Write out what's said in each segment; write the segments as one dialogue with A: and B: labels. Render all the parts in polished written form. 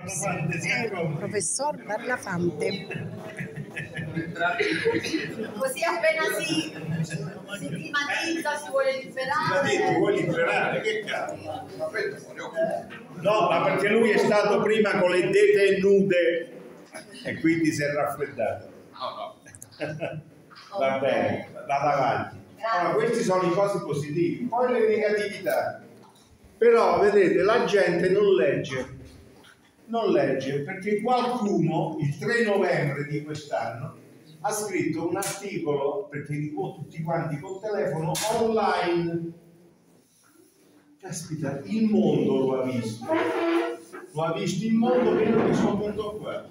A: Professor Parlafante.
B: Così appena si climatizza, si vuole liberare.
C: Si vuole liberare, che cazzo? No, ma perché lui è stato prima con le dita nude e quindi si è raffreddato. Va bene, vado avanti. Allora, questi sono i cosi positivi, poi le negatività. Però vedete, la gente non legge perché qualcuno il 3 novembre di quest'anno ha scritto un articolo, perché tutti quanti col telefono online. Caspita, il mondo lo ha visto il mondo meno di questo punto qua.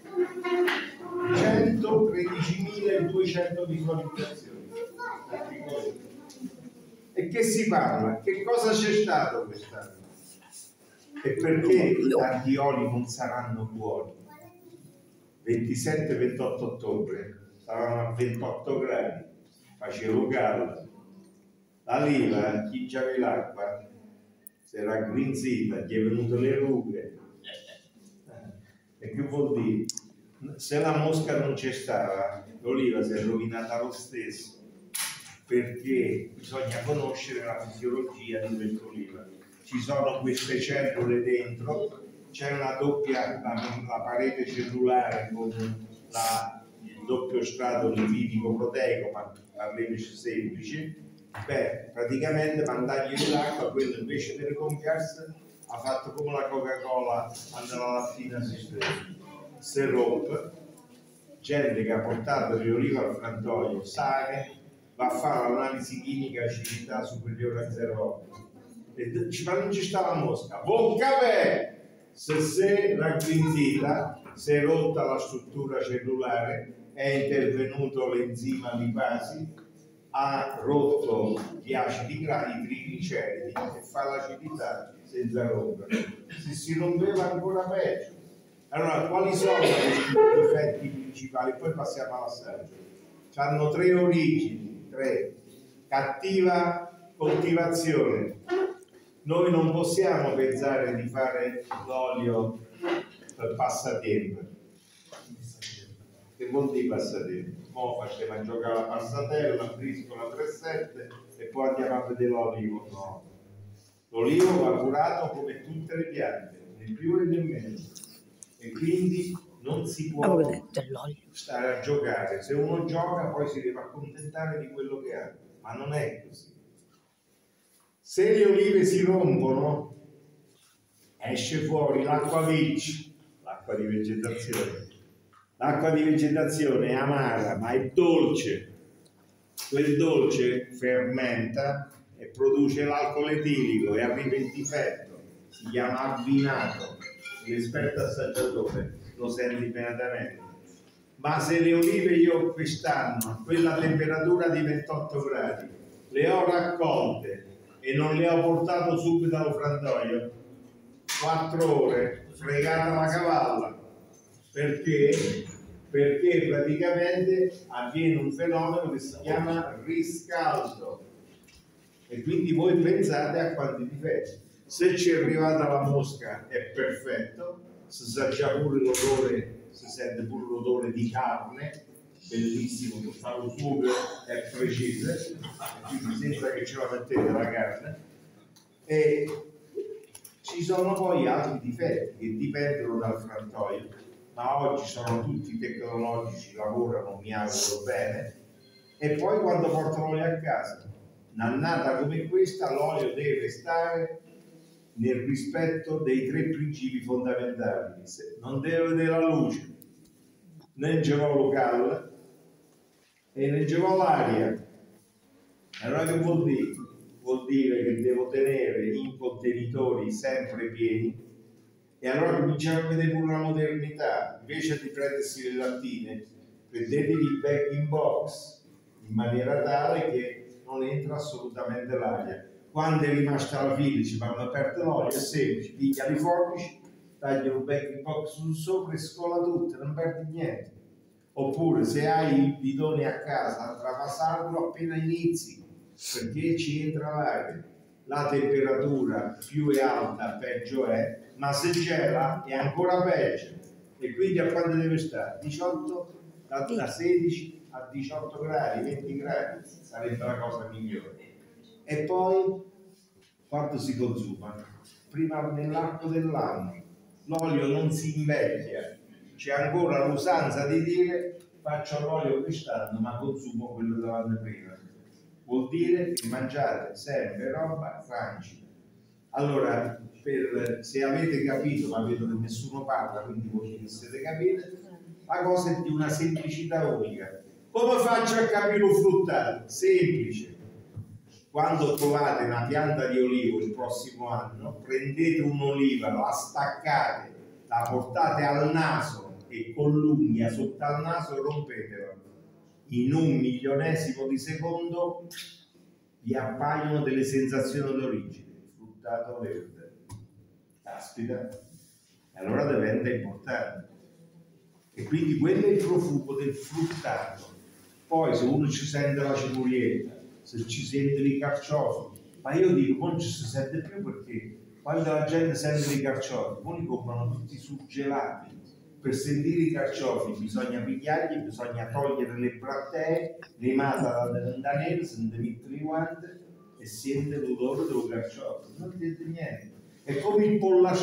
C: 113.200 visualizzazioni. E che si parla? Che cosa c'è stato quest'anno? E perché i tanti oli non saranno buoni? 27-28 ottobre stavano a 28 gradi, facevo caldo. La leva, chi già l'acqua, si era aggrinzita, gli è venute le rughe. E che vuol dire? Se la mosca non c'è stata, l'oliva si è rovinata lo stesso, perché bisogna conoscere la fisiologia di quest'oliva. Ci sono queste cellule dentro, c'è una doppia, la parete cellulare con il doppio strato lipidico-proteico, ma parliamoci semplice. Beh, praticamente mandargli l'acqua, quello invece di rigonfiarsi ha fatto come la Coca-Cola quando la lattina si rompe. Gente che ha portato le olive al frantoio sa che va a fare l'analisi chimica acidità superiore a 0,8 ma non ci sta la mosca. Buon caffè! Se si è raggrinzita, si è rotta la struttura cellulare, è intervenuto l'enzima lipasi, ha rotto gli acidi grassi, i trigliceridi e fa l'acidità senza rompere. Se si rompeva ancora peggio. Allora, quali sono i difetti principali? Poi passiamo all'assaggio. Hanno 3 origini, 3. Cattiva coltivazione. Noi non possiamo pensare di fare l'olio per passatempo. Che vuol dire passatempo? Mo facciamo a giocare la passatella, la briscola 3-7 e poi andiamo a vedere l'olivo. No. L'olivo va curato come tutte le piante, né più e né meno. E quindi non si può stare a giocare. Se uno gioca poi si deve accontentare di quello che ha, ma non è così. Se le olive si rompono, esce fuori l'acqua veg, l'acqua di vegetazione. L'acqua di vegetazione è amara, ma è dolce. Quel dolce fermenta e produce l'alcol etilico e arriva il difetto. Si chiama avvinato. L'esperto assaggiatore lo sente immediatamente. Ma se le olive io quest'anno a quella temperatura di 28 gradi le ho raccolte e non le ho portato subito allo frantoio, 4 ore fregata la cavalla, perché praticamente avviene un fenomeno che si chiama riscaldo e quindi voi pensate a quanti difetti. Se ci è arrivata la mosca è perfetto, si sa già pure l'odore, si sente pure l'odore di carne, bellissimo, per fare lo sugo è preciso, quindi senza che ce la mettete la carne. E ci sono poi altri difetti che dipendono dal frantoio, ma oggi sono tutti tecnologici, lavorano, mi auguro bene, e poi quando portano l'olio a casa, un'annata come questa, l'olio deve stare nel rispetto dei 3 principi fondamentali. Non deve vedere la luce, né ce l'ho locale e ne ce l'ho l'aria. Allora che vuol dire? Vuol dire che devo tenere i contenitori sempre pieni e allora cominciamo a vedere pure la modernità. Invece di prendersi le lattine, prendetevi il bag in box in maniera tale che non entra assolutamente l'aria. Quando è rimasta la filice, quando aperto l'olio, è semplice, piglia le forbici, taglia un bag in box su sopra e scola tutto, non perdi niente. Oppure se hai il bidone a casa, travasarlo appena inizi, perché ci entra l'aria. la temperatura più è alta peggio è, ma se gela è ancora peggio. E quindi a quanto deve stare? 18, da 16 a 18 gradi, 20 gradi sarebbe la cosa migliore. E poi quanto si consuma? Prima nell'arco dell'anno l'olio non si invecchia, c'è ancora l'usanza di dire faccio l'olio quest'anno ma consumo quello dell'anno prima. Vuol dire che mangiate sempre roba francida. Allora, se avete capito, ma vedo che nessuno parla, quindi voi che siete capite, la cosa è di una semplicità unica. Come faccio a capire un fruttato? Semplice. Quando trovate una pianta di olivo il prossimo anno, prendete un'oliva, la staccate, la portate al naso e con l'unghia sotto al naso rompetela. In 1/1000 di secondo vi appaiono delle sensazioni d'origine. Fruttato verde. Caspita. E allora diventa importante. E quindi quello è il profumo del fruttato. Poi se uno ci sente la cipolletta, se ci sente i carciofi, ma io dico non ci si sente più perché quando la gente sente i carciofi, poi comprano tutti surgelati. Per sentire i carciofi bisogna pigliarli, bisogna togliere le brattee, le mata da nero, se ne mettere i guanti e sente l'odore dello carciofo. Non dite niente. È come il pollaio.